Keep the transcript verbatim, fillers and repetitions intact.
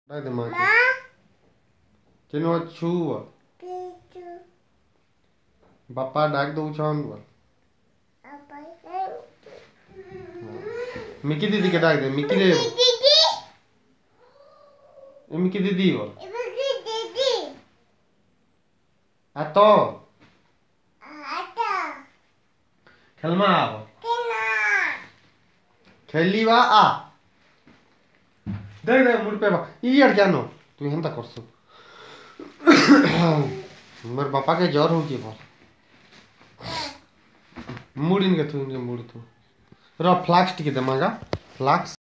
डाक दे माँ के चलो छू बापा डाक दो छान मिकी दीदी के डाक दे मिकी ले मिकी दीदी हो आ तो खेलमा आब खेली वा आ देख देख मुड़ पे बा ई यार जानो तू हेंता करसु मोर बापा के ज्वर हो की बोल मुड़ इनके तू इनके मुड़ तू रा फ्लाक्स टिके दे मागा फ्लाक्स